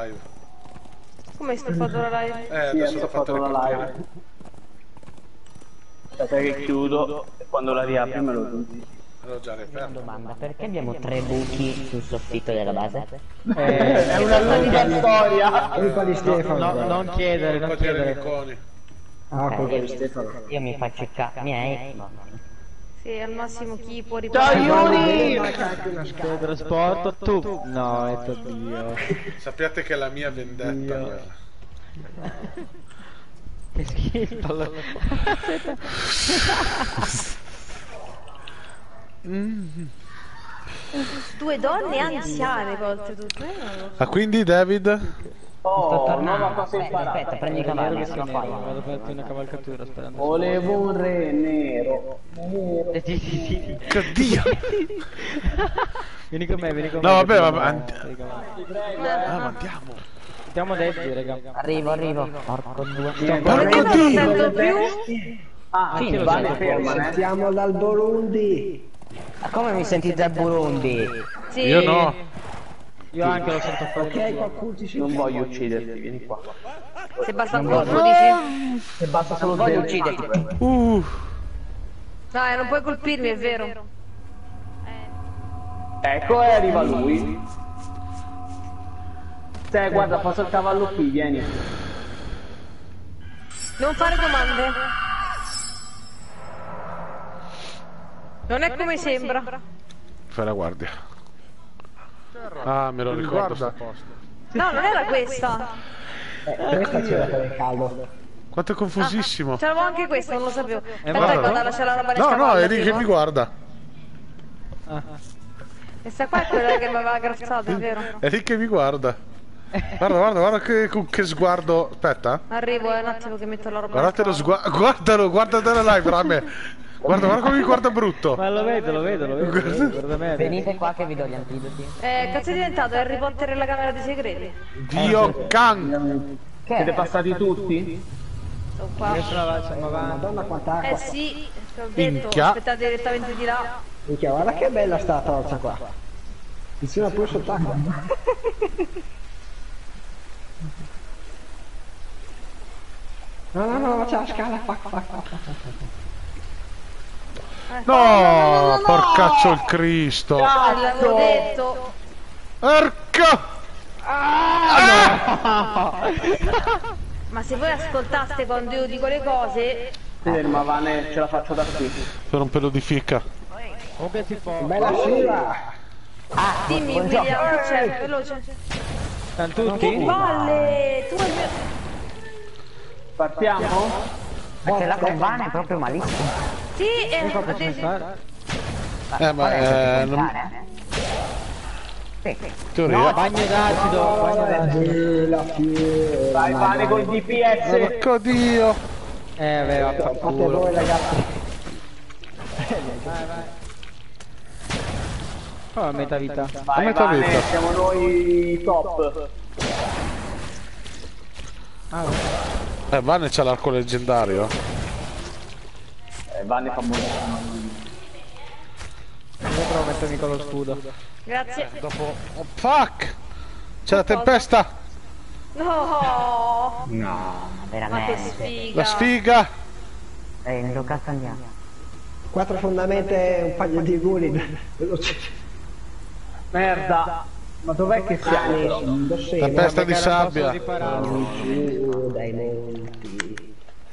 live. Come hai stoppato la live? Adesso l'ho fatto la ripartire. live. Aspetta che chiudo e quando la riapri me lo dici. L'ho già Una riaperto. domanda, perché abbiamo 3 buchi sul soffitto della base? È una lunga storia. Colpa di Stefano. Non chiedere, non Colpa di chiedere. Ricconi. Ah, colpa di Stefano. Io mi faccio i miei. Sì, al massimo chi può Ciao riparare. Yuri! Trasporto tu. No, è Dio. Sappiate che è la mia vendetta quella. Che schifo. Due donne anziane, oltretutto. Ah, quindi David? Oh, nuova cosa Aspetta, imparata. prendi i cavalli, sono qua. Vado a farti una cavalcatura sperando. Volevo un re nero. Sì. Che Dio! Vieni con me, vieni con me. No, vabbè, ma... ma ma andiamo. Andiamo Daddy, raga. Arrivo. Porco due. Perché non lo sento più? Ah, Sì, vale lo ferma. Sentiamo dal Burundi. Ma come mi senti dal Burundi? Sì. Io no. Io anche lo sento fuori. Ok, qualcuno ci Non voglio ucciderti, vieni qua. Se basta un colpo, dici? Se basta solo Voglio te. ucciderti. Dai, non puoi colpirmi, è vero. Ecco e arriva lui. Te, guarda, passa il cavallo qui, vieni. Non fare domande. Non è come sembra. Fai la guardia. Ah, me lo ricordo. sto posto. No, non era questa. Questa c'era per il caldo. Quanto è confusissimo. C'avevo anche questa, non lo sapevo. Aspetta, guarda, guarda, no? lascia la roba del No, cavallo. è lì che prima. mi guarda. Questa qua è quella che mi aveva grazzato, è vero. È lì che mi guarda. Guarda che sguardo. Aspetta. Arrivo, è un attimo che metto la roba. Guardate lo sguardo. Guardate la live, rame. Guarda come mi guarda brutto. Ma lo vedo. Guarda me. Venite qua che vi do gli antidoti. Cazzo è diventato Harry Potter e la camera dei segreti? Dio can. Siete passati tutti? Sono qua. Siamo avanti. Madonna quanta acqua. Sì, te l'ho detto, Minchia. aspettate direttamente di là. Minchia, guarda che bella sta torcia qua. Vicino pure sott'acqua. No, c'è la scala, fa. No, porcaccio il Cristo. L'avevo detto. Erca. Ma se voi ascoltaste quando io dico le cose... Ferma, Vane, ce la faccio da qui. Per un pelo di fica. Copiati fuoco. Bella sciva. Dimmi William, che c'è? Veloce. Stanno Che tutti? palle! Tu hai... Partiamo? Perché la convana è proprio malissimo. Sì, Come fare? Non... Sì. Teoria. Bagno d'acido. La fiera. Vai, Vane col DPS. Porco Dio. Aveva Fate fanculo. voi ragazzi. Oh, a metà vita. Vai, metà Vane, vita. siamo noi top. Vane c'ha l'arco leggendario. Vane fa molto. Io provo a mettermi con lo scudo. Grazie. Dopo... Oh, fuck! C'è la tempesta! No! Ma Ma che veramente. sfiga! La sfiga! Nel cazzo andiamo. 4 fondamente, un paio di guri. Veloce. Merda. Ma dov'è che siamo? Tempesta di sabbia. Giù dai monti.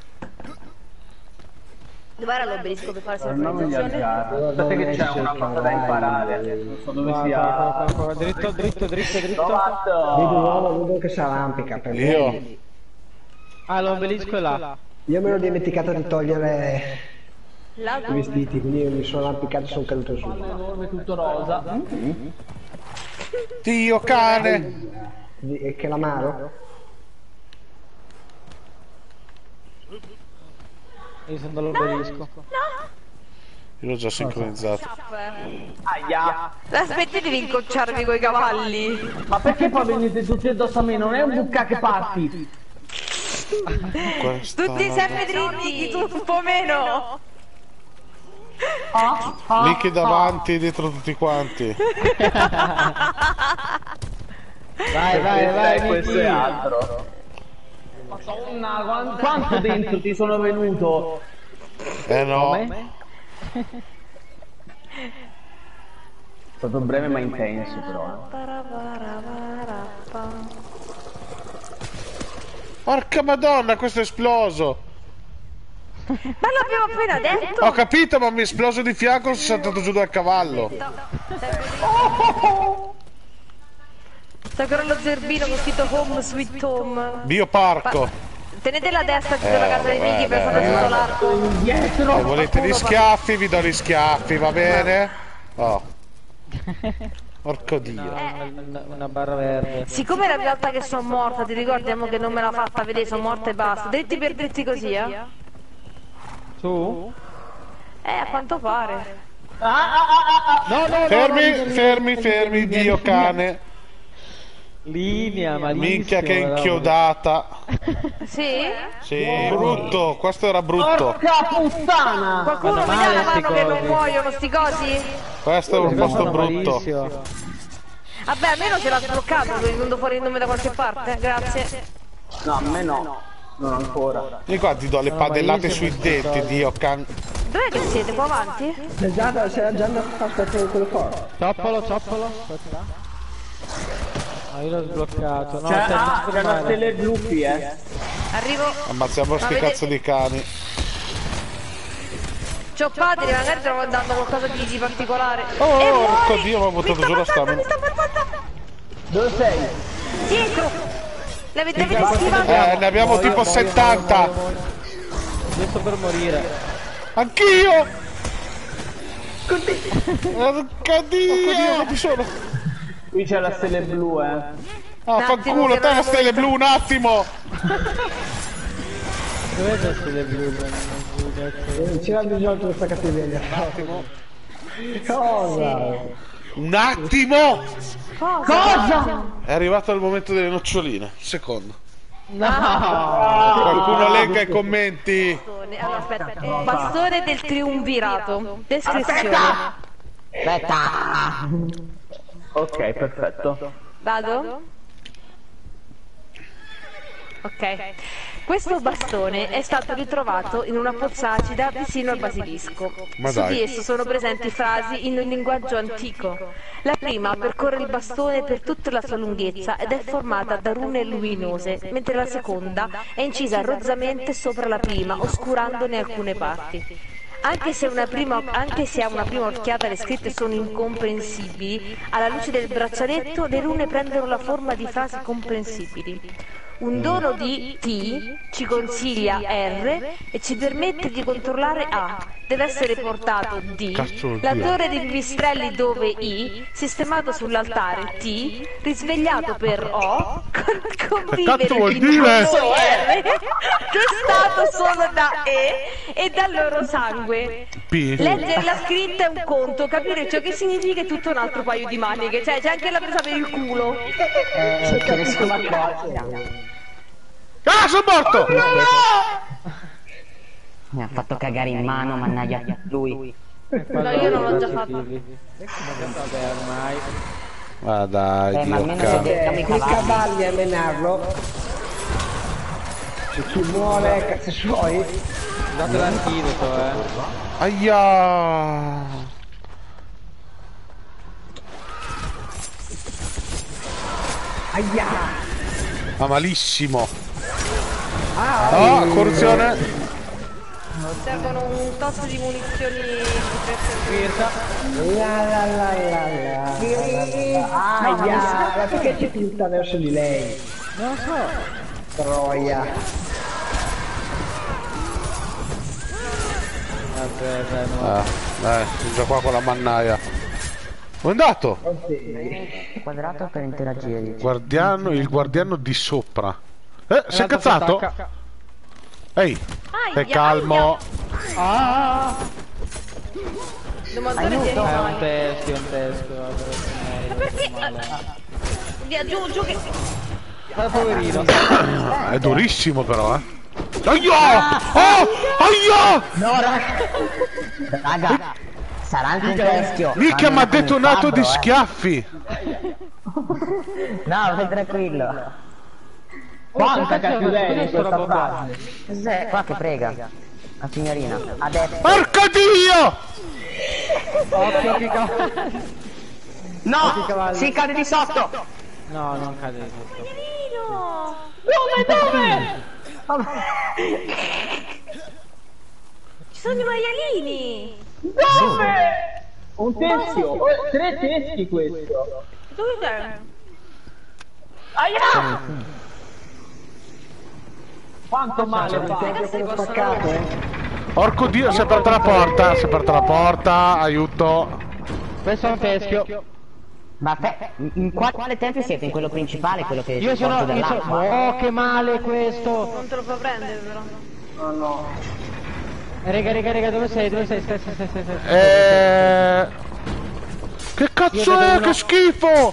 Dov'era l'obelisco per fare Non mi sincronizzazione? alzare. Aspetta che c'è una cosa da imparare. Non so dove sia. Qua. Dritto. Trovato. Vedo un uomo, vedo che si arrampica per Io. me. Ah, l'obelisco è là. Io me l'ho dimenticato di togliere Là, i vestiti, quindi mi sono arrampicato e sono caduto su. Enorme, tutto rosa. Dio cane! E che l'amaro? Io sono dall'obelisco. Io l'ho già sincronizzato. Aia. Smettete di incocciarvi coi cavalli! Ma perché poi venite tutti addosso a me? Non è un bucca che parti. Tutti sempre dritti, tu un po' meno! Lì che davanti, dietro tutti quanti. Vai, questo è altro. Madonna, quanto dentro ti sono venuto? No. Come? È stato breve ma intenso però. Porca madonna, questo è esploso. Ma l'abbiamo appena detto! Ho capito, ma mi è esploso di fianco, sono saltato giù dal cavallo. Sta con lo zerbino con scritto Home Sweet Home. Bioparco. Tenete la destra della casa dei nemici per fare tutto l'arco. Se volete gli schiaffi, vi do gli schiaffi, va bene? Oh. Porco dio. Una barra verde. Siccome è la prima volta che sono morta, ti ricordiamo che non me l'ha fatta vedere, sono morta e basta. Dritti per dritti così, eh? Tu? A quanto pare. Fermi, Dio cane. Linea, malissimo. Minchia che inchiodata. Sì? Sì, brutto, questo era brutto. Porca puttana! Qualcuno mi dà la mano che non muoiono sti cosi? Questo è un posto brutto. Malissimo. Vabbè, almeno ce l'ha sbloccato, è venuto fuori il nome da qualche parte, grazie. No, a me no. Non ancora. Io qua ti do le padellate sui denti, Dio can. Dov'è che siete? Qua avanti? C'è già andato a aspettare quello forte. Cioppolo. Aspetta. Ah, io l'ho sbloccato. No, C'è una stelle blu qui, Arrivo. Ammazziamo sti cazzo di cani. Cioppateli, magari stiamo dando qualcosa di particolare. Oh, porco dio, mi ha buttato giù la stamina. Dove sei? Dietro! L'avete schivato? Ne abbiamo tipo 70. Io sto per morire. Anch'io! Porca dio, dove sono? Qui c'è la stelle blu, Ah, fanculo, te la stelle blu, un attimo! Dove c'è stelle blu? Ci l'ha risolto questa cattiveria. Un attimo. Cosa? Un attimo! Cosa? È arrivato il momento delle noccioline. Un secondo. No! Qualcuno legga i commenti. Allora, aspetta. Bastone del triumvirato. Descrizione. Aspetta! Ok, perfetto. Vado? Ok. Questo bastone è stato ritrovato in una pozza acida vicino al basilisco. Ma Su dai. di esso sono presenti frasi in un linguaggio antico. La prima percorre il bastone per tutta la sua lunghezza ed è formata da rune luminose, mentre la seconda è incisa rozzamente sopra la prima, oscurandone alcune parti. Anche se a una prima occhiata le scritte sono incomprensibili, alla luce del braccialetto le rune prendono la forma di frasi comprensibili. Un dono di T ci consiglia R e ci permette di controllare A. Deve essere portato D, la torre di pipistrelli dove I, sistemato sull'altare T, risvegliato per O, convivere cazzo vuol in dire? corso R, testato solo da E dal loro sangue. P. Leggere la scritta è un conto, capire ciò che significa è tutto un altro paio di maniche, cioè c'è anche la presa per il culo. Ah, sono morto! Mi ha fatto cagare in mano, mannaggia lui. No, io non l'ho già fatto. Vabbè, ormai. Ma dai, Ma Dio almeno cane. vediamo i I cavalli. cavalli a menarlo. Se chi vuole cazzi suoi. Date l'antidoto, Aia! Aia! Ma malissimo! Ah, corruzione! Servono un tot di munizioni Mirta. La la la la la. Aia! Ma perché ci punta verso di lei? Non lo so. Troia. Aspetta, no. Ah, sono già qua con la mannaia. Dove è andato? Quadrato per interagire. Il guardiano di sopra. Si è L'altro incazzato? si attacca. Ehi, stai calmo. Domandone di È un animali. teschio, vabbè. Ma perché? Via, giù che... Ma poverino. È durissimo però, Aia! Oh! Aia! No, raga! Sarà anche un teschio. Mica mi ha detonato di schiaffi. schiaffi! No, vai tranquillo. Quanta cattiveria in questa frase. Cos'è? Qua che prega. La signorina. Adesso. Porco Dio! Occhio che cavallo. No! Si cade di sotto! No, non cade di sotto. Dove? Ci sono i maialini! Un teschio. Oh, 3 teschi questo. Dove sei? Quanto male fa? Ragazzi, possono... Porco Dio, si è aperta la porta, si è aperta la porta, aiuto. Questo è un teschio. Ma in quale tempio siete? In quello principale? Quello che Io sono... Oh, che male questo! Non te lo puoi prendere però. Rega, dove sei? Dove sei? Stai. Che cazzo è? Che schifo!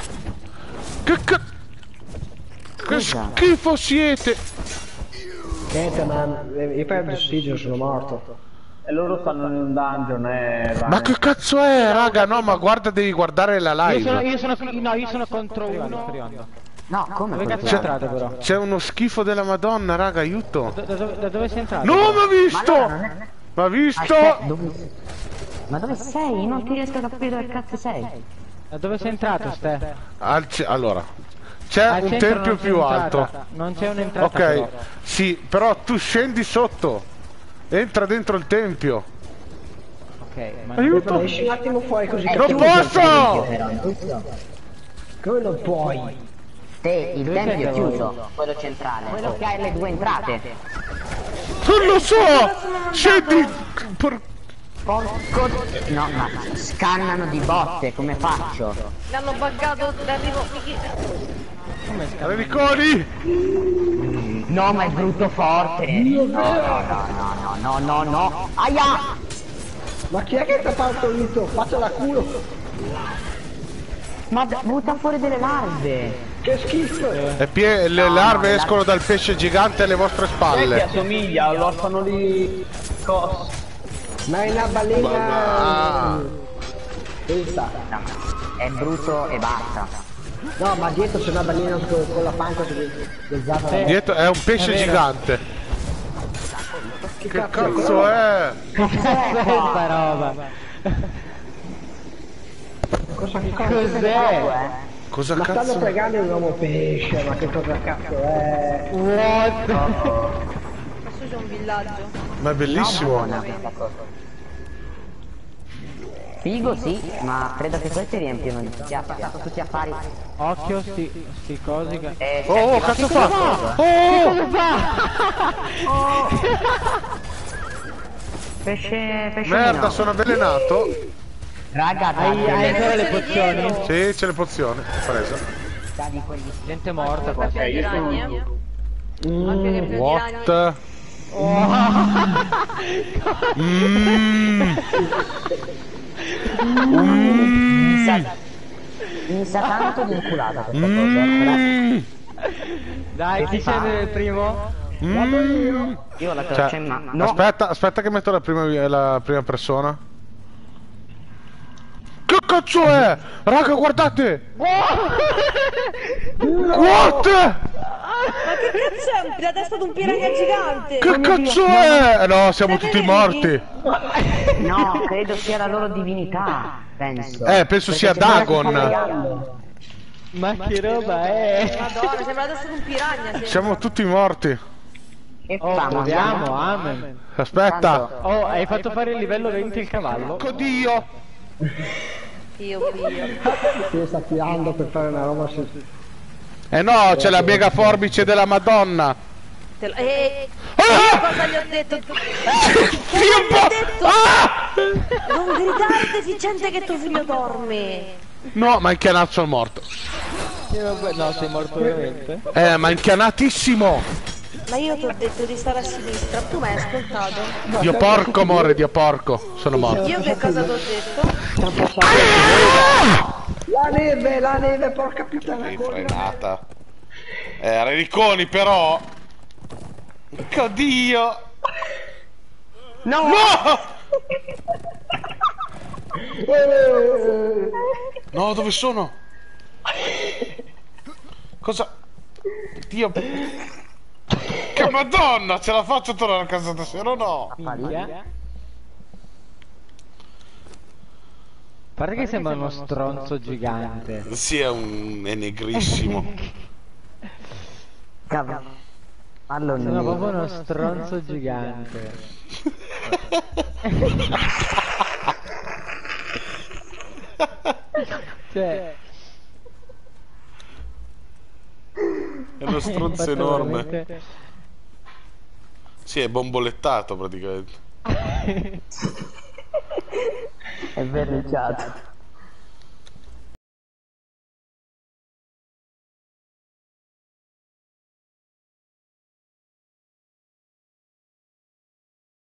Che schifo siete! Niente, ma io perdo ossigeno, sono morto. E loro stanno in un dungeon, Ma che cazzo è, raga? No, ma guarda, devi guardare la live. Io sono contro uno. No, come? Dove cazzo sei entrato però? C'è uno schifo della Madonna, raga, aiuto. Da dove sei entrato? No, m'ha visto! M'ha visto! Ma dove sei? Non ti riesco a capire dove cazzo sei. Da dove sei entrato, Ste? Allora, c'è Al un centro tempio non c'è più entrata. alto. Non c'è un'entrata. Ok, però. sì, però tu scendi sotto. Entra dentro il tempio. Ok, ma Aiuto! Esci un attimo fuori così. Non posso! Come non puoi? Te, il tempio è chiuso, quello centrale. Quello che ha le 2 entrate. Non lo so! Scendi! Porco... No, ma scannano di botte, come faccio? L'hanno buggato d'arrivo. Riconi! No, ma è brutto forte. No. Aia! Ma chi è che ti ha partorito? Faccia la culo. Ma butta fuori delle larve. Che schifo. Le larve escono dal pesce gigante alle vostre Che spalle. assomiglia all'orfano di Cos. Ma è una balena. Questa. No, è brutto e basta. No, ma dietro c'è una balena con la panca svezzata. Dietro è un pesce gigante. Che cazzo è? questa roba. Cos'è? Cosa Ma stanno cazzo? pregando un uomo pesce, ma che cosa cazzo è? What? Adesso c'è un villaggio. Ma è bellissimo. Figo sì, ma credo che questi riempiono di tutti tutti affari. Occhio sti cosi che... Oh, cazzo fa? Oh! Pesce Merda, sono avvelenato. Raga, Hai ancora le pozioni? Sì, c'è le pozioni. Ho preso. Gente morta qua. Più di ragni. Occhio che più di ragni. What? Mi sa tanto di inculata questa cosa. Dai, chi scende nel primo? Io ho la torcia in mano. No, Aspetta che metto la prima persona. Che cazzo è? Raga, guardate! What? Ma che cazzo è? La testa di un piranha gigante! Che cazzo è? No, siamo tutti morti. no, credo sia la loro divinità, penso. Penso sia Dagon. Ma che roba è? Madonna, sembra la testa di un piranha. Sì. Siamo tutti morti. Che Oh, famo? proviamo, amen. Aspetta. Oh, hai fatto fare il livello 20 il cavallo? Porco Dio. Io. Si sta tirando per fare una roba Eh no, c'è la mega forbice della Madonna. Cosa gli ho detto? Non gridare deficiente che tuo figlio dorme. No, ma inchianazzo è morto. No, sei morto veramente. Ma inchianatissimo. Ma io ti ho detto di stare a sinistra, tu mi hai ascoltato? Dio porco, amore, Dio porco. Sono morto. Io che cosa ti ho detto? La neve, porca puttana. Frenata. Riconi però. Porco Dio. No! No, dove sono? Cosa? Dio... Che madonna, ce la faccio tornare a casa stasera o no? Minchia. Guarda che sembra uno stronzo gigante. Sì, è negrissimo. Cavolo. Sembra proprio uno stronzo gigante. Cioè... È uno stronzo enorme. Sì, è bombolettato praticamente. È verniciato.